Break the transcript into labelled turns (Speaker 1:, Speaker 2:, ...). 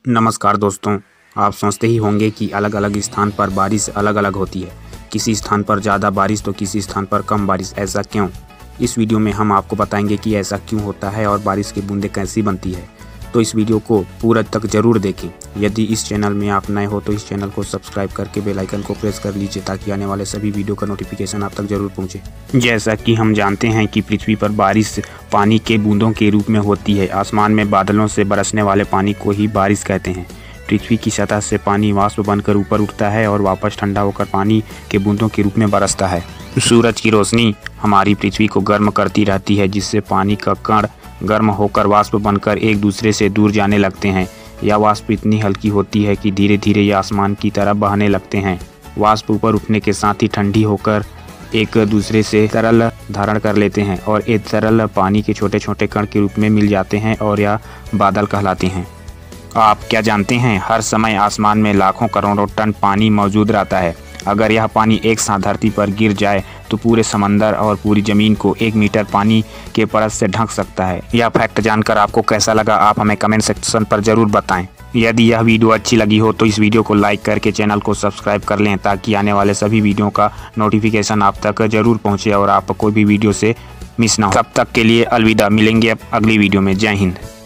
Speaker 1: नमस्कार दोस्तों, आप सोचते ही होंगे कि अलग अलग स्थान पर बारिश अलग अलग होती है। किसी स्थान पर ज़्यादा बारिश तो किसी स्थान पर कम बारिश, ऐसा क्यों? इस वीडियो में हम आपको बताएंगे कि ऐसा क्यों होता है और बारिश की बूंदें कैसी बनती है। तो इस वीडियो को पूरा तक ज़रूर देखें। यदि इस चैनल में आप नए हो तो इस चैनल को सब्सक्राइब करके बेल आइकन को प्रेस कर लीजिए ताकि आने वाले सभी वीडियो का नोटिफिकेशन आप तक जरूर पहुंचे। जैसा कि हम जानते हैं कि पृथ्वी पर बारिश पानी के बूंदों के रूप में होती है। आसमान में बादलों से बरसने वाले पानी को ही बारिश कहते हैं। पृथ्वी की सतह से पानी वाष्प बनकर ऊपर उठता है और वापस ठंडा होकर पानी के बूंदों के रूप में बरसता है। सूरज की रोशनी हमारी पृथ्वी को गर्म करती रहती है, जिससे पानी का कण गर्म होकर वाष्प बनकर एक दूसरे से दूर जाने लगते हैं। यह वाष्प इतनी हल्की होती है कि धीरे धीरे ये आसमान की तरफ बहने लगते हैं। वाष्प ऊपर उठने के साथ ही ठंडी होकर एक दूसरे से तरल धारण कर लेते हैं और ये तरल पानी के छोटे छोटे कण के रूप में मिल जाते हैं और यह बादल कहलाते हैं। आप क्या जानते हैं, हर समय आसमान में लाखों करोड़ों टन पानी मौजूद रहता है। अगर यह पानी एक साथ धरती पर गिर जाए तो पूरे समंदर और पूरी ज़मीन को 1 मीटर पानी के परत से ढक सकता है। यह फैक्ट जानकर आपको कैसा लगा, आप हमें कमेंट सेक्शन पर ज़रूर बताएं। यदि यह वीडियो अच्छी लगी हो तो इस वीडियो को लाइक करके चैनल को सब्सक्राइब कर लें ताकि आने वाले सभी वीडियो का नोटिफिकेशन आप तक ज़रूर पहुँचे और आप कोई भी वीडियो से मिस ना हो। तब तक के लिए अलविदा, मिलेंगे अगली वीडियो में। जय हिंद।